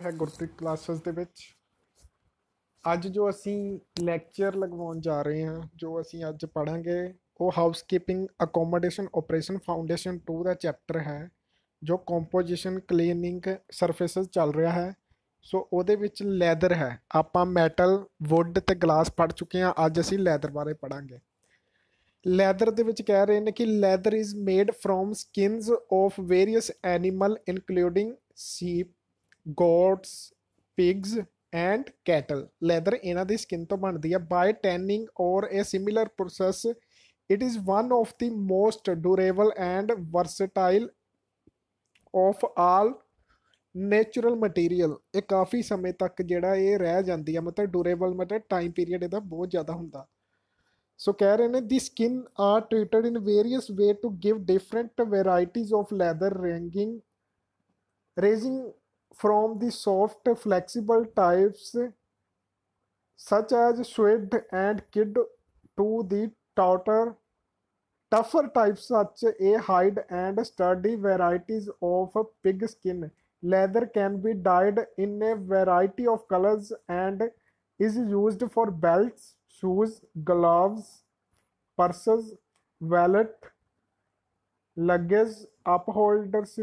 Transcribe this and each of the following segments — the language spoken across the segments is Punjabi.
है गुरप्रीत क्लासेस ਦੇ ਵਿੱਚ। ਅੱਜ ਜੋ ਅਸੀਂ ਲੈਕਚਰ ਲਗਵਾਉਣ ਜਾ ਰਹੇ ਹਾਂ, ਜੋ ਅਸੀਂ ਅੱਜ ਪੜ੍ਹਾਂਗੇ ਉਹ ਹਾਊਸਕੀਪਿੰਗ ਅਕੋਮੋਡੇਸ਼ਨ ਆਪਰੇਸ਼ਨ ਫਾਊਂਡੇਸ਼ਨ 2 ਦਾ ਚੈਪਟਰ ਹੈ, ਜੋ ਕੰਪੋਜੀਸ਼ਨ ਕਲੀਨਿੰਗ ਸਰਫੇਸਿਸ ਚੱਲ ਰਿਹਾ ਹੈ। ਸੋ ਉਹਦੇ ਵਿੱਚ ਲੈਦਰ ਹੈ। ਆਪਾਂ ਮੈਟਲ, ਵੁੱਡ ਤੇ ਗਲਾਸ ਪੜ੍ਹ ਚੁੱਕੇ ਹਾਂ। ਅੱਜ ਅਸੀਂ ਲੈਦਰ ਬਾਰੇ ਪੜ੍ਹਾਂਗੇ। ਲੈਦਰ ਦੇ ਵਿੱਚ ਕਹਿ ਰਹੇ ਨੇ ਕਿ leather is made from skins of various animal including sheep, goats, pigs and cattle. Leather ਇਹਨਾਂ ਦੀ ਸਕਿਨ ਤੋਂ ਬਣਦੀ ਹੈ। By tanning or a similar process it is one of the most durable and versatile of all natural material. ਇਹ ਕਾਫੀ ਸਮੇਂ ਤੱਕ ਜਿਹੜਾ ਇਹ ਰਹਿ ਜਾਂਦੀ ਹੈ, ਮਤਲਬ ਡਿਊਰੇਬਲ ਮਤਲਬ ਟਾਈਮ ਪੀਰੀਅਡ ਇਹਦਾ ਬਹੁਤ ਜ਼ਿਆਦਾ ਹੁੰਦਾ। ਸੋ ਕਹਿ ਰਹੇ ਨੇ the skin are treated in various way to give different varieties of leather ranging from the soft flexible types such as suede and kid to the tougher types such a hide and sturdy varieties of pig skin. Leather can be dyed in a variety of colors and is used for belts, shoes, gloves, purses, wallet, luggage, upholders,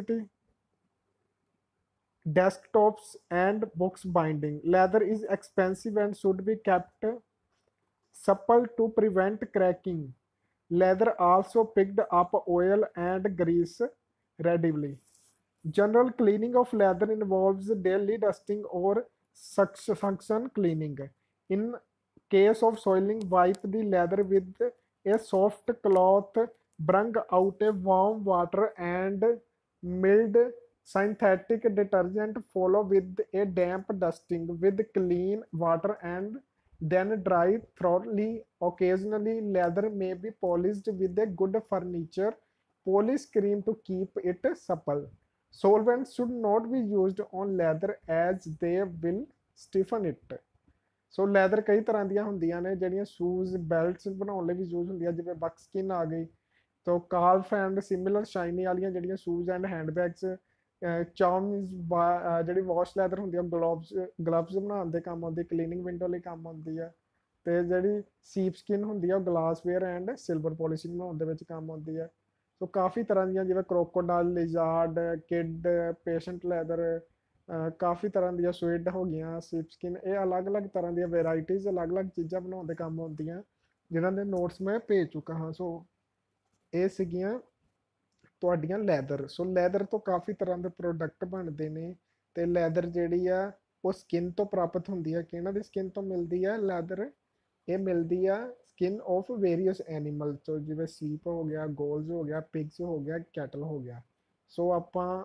desktops and books binding. Leather is expensive and should be kept supple to prevent cracking. Leather also picked up oil and grease readily. General cleaning of leather involves daily dusting or suction cleaning. In case of soiling, wipe the leather with a soft cloth, bring out a warm water and mild synthetic detergent, follow with a damp dusting with clean water and then dry thoroughly. Occasionally, leather may be polished with a good furniture polish cream to keep it supple. Solvents should not be used on leather as they will stiffen it. So leather ਕਈ ਤਰ੍ਹਾਂ ਦੀਆਂ ਹੁੰਦੀਆਂ ਨੇ, ਜਿਹੜੀਆਂ ਸ਼ੂਜ਼, ਬੈਲਟਸ ਬਣਾਉਣ ਲਈ ਵੀ ਯੂਜ਼ ਹੁੰਦੀਆਂ, ਜਿਵੇਂ ਬਕਸਕਿਨ ਆ ਗਈ, ਤੋ ਕਾਲਫ ਐਂਡ ਸਿਮਿਲਰ ਸ਼ਾਈਨੀ ਵਾਲੀਆਂ ਜਿਹੜੀਆਂ ਸ਼ੂਜ਼ ਐਂਡ ਹੈਂਡਬੈਗਸ, ਚਾਮਸ ਜਿਹੜੀ ਵਾਸ਼ ਲੈਦਰ ਹੁੰਦੀ ਆ, ਗਲਵਸ ਬਣਾਉਣ ਦੇ ਕੰਮ ਆਉਂਦੀ, ਕਲੀਨਿੰਗ ਵਿੰਡੋ ਲਈ ਕੰਮ ਆਉਂਦੀ ਆ। ਅਤੇ ਜਿਹੜੀ ਸੀਪ ਸਕਿਨ ਹੁੰਦੀ ਆ ਉਹ ਗਲਾਸਵੇਅਰ ਐਂਡ ਸਿਲਵਰ ਪੋਲਿਸ਼ਿੰਗ ਬਣਾਉਣ ਦੇ ਵਿੱਚ ਕੰਮ ਆਉਂਦੀ ਆ। ਸੋ ਕਾਫੀ ਤਰ੍ਹਾਂ ਦੀਆਂ, ਜਿਵੇਂ crocodile, lizard, kid, patent leather, ਕਾਫੀ ਤਰ੍ਹਾਂ ਦੀਆਂ ਸੂਇਡ ਹੋ ਗਈਆਂ, ਸੀਪ ਸਕਿਨ, ਇਹ ਅਲੱਗ-ਅਲੱਗ ਤਰ੍ਹਾਂ ਦੀਆਂ ਵੈਰਾਈਟੀਜ਼, ਅਲੱਗ-ਅਲੱਗ ਚੀਜ਼ਾਂ ਬਣਾਉਣ ਦੇ ਕੰਮ ਆਉਂਦੀਆਂ, ਜਿਨ੍ਹਾਂ ਦੇ ਨੋਟਸ ਮੈਂ ਭੇਜ ਚੁੱਕਾ ਹਾਂ। ਸੋ ਇਹ ਸੀਗੀਆਂ ਤੁਹਾਡੀਆਂ ਲੈਦਰ। ਸੋ ਲੈਦਰ ਤੋਂ ਕਾਫੀ ਤਰ੍ਹਾਂ ਦੇ ਪ੍ਰੋਡਕਟ ਬਣਦੇ ਨੇ, ਅਤੇ ਲੈਦਰ ਜਿਹੜੀ ਆ ਉਹ ਸਕਿਨ ਤੋਂ ਪ੍ਰਾਪਤ ਹੁੰਦੀ ਹੈ। ਕਿਹਨਾਂ ਦੀ ਸਕਿਨ ਤੋਂ ਮਿਲਦੀ ਹੈ ਲੈਦਰ? ਇਹ ਮਿਲਦੀ ਆ ਸਕਿਨ ਆਫ ਵੇਰੀਅਸ ਐਨੀਮਲ ਤੋਂ, ਜਿਵੇਂ ਸੀਪ ਹੋ ਗਿਆ, ਗੋਲਜ਼ ਹੋ ਗਿਆ, ਪਿਗਸ ਹੋ ਗਿਆ, ਕੈਟਲ ਹੋ ਗਿਆ। ਸੋ ਆਪਾਂ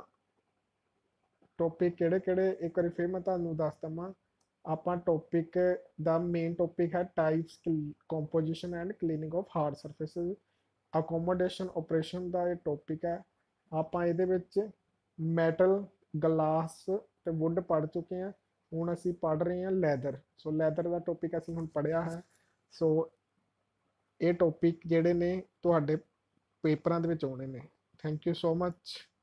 ਟੋਪਿਕ ਕਿਹੜੇ ਇੱਕ ਵਾਰੀ ਫਿਰ ਮੈਂ ਤੁਹਾਨੂੰ ਦੱਸ ਦੇਵਾਂ। ਆਪਾਂ ਟੋਪਿਕ ਦਾ ਮੇਨ ਟੋਪਿਕ ਹੈ types, composition and cleaning of hard surfaces. Accommodation operation ਦਾ ਇਹ ਟੋਪਿਕ ਹੈ। ਆਪਾਂ ਇਹਦੇ ਵਿੱਚ ਮੈਟਲ, ਗਲਾਸ ਅਤੇ ਵੁੱਡ ਪੜ੍ਹ ਚੁੱਕੇ ਹਾਂ। ਹੁਣ ਅਸੀਂ ਪੜ੍ਹ ਰਹੇ ਹਾਂ ਲੈਦਰ। ਸੋ ਲੈਦਰ ਦਾ ਟੋਪਿਕ ਅਸੀਂ ਹੁਣ ਪੜ੍ਹਿਆ ਹੈ। ਸੋ ਇਹ ਟੋਪਿਕ ਜਿਹੜੇ ਨੇ ਤੁਹਾਡੇ ਪੇਪਰਾਂ ਦੇ ਵਿੱਚ ਆਉਣੇ ਨੇ। Thank you so much.